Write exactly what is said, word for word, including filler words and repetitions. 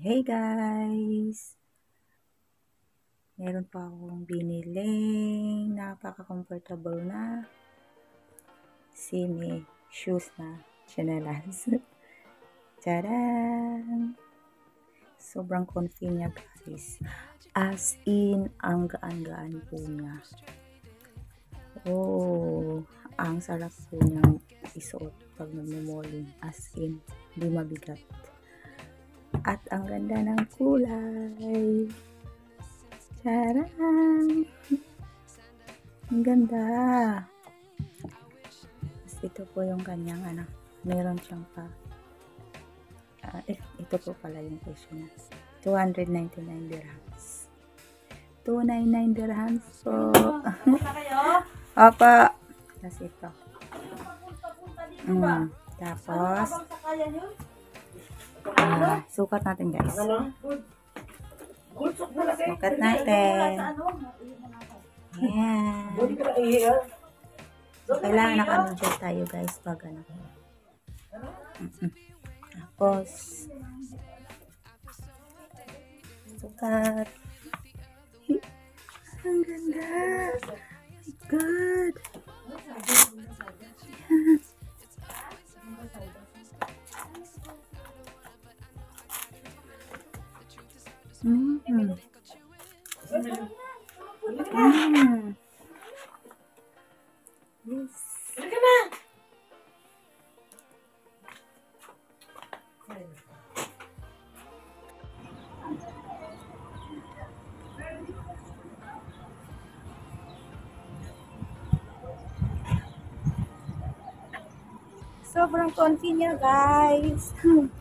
Hey guys! Meron pa akong biniling napaka-comfortable na simi shoes na chinelas. Tadaan! Sobrang comfy niya guys. As in, ang gaan-gaan po niya. Oh, ang sarap po niyang isuot pag nagmo-malling. As in, di mabigat. At ang ganda ng kulay. Charan! Ang ganda. Tapos ito po yung kanyang ano, meron siyang pa. Uh, eh, ito po pala yung presyo niya. two ninety-nine dirhams. two ninety-nine dirhams po. Apa. Tapos ito. Mm, tapos ah, sukat natin guys. Sukat natin. Ayan. Kailangan naka-adjust tayo guys pag ano. Mm-mm. Tapos sukat. Ang ganda. Oh my God. Mm. Mm. Yes. Sobrang comfy niya guys.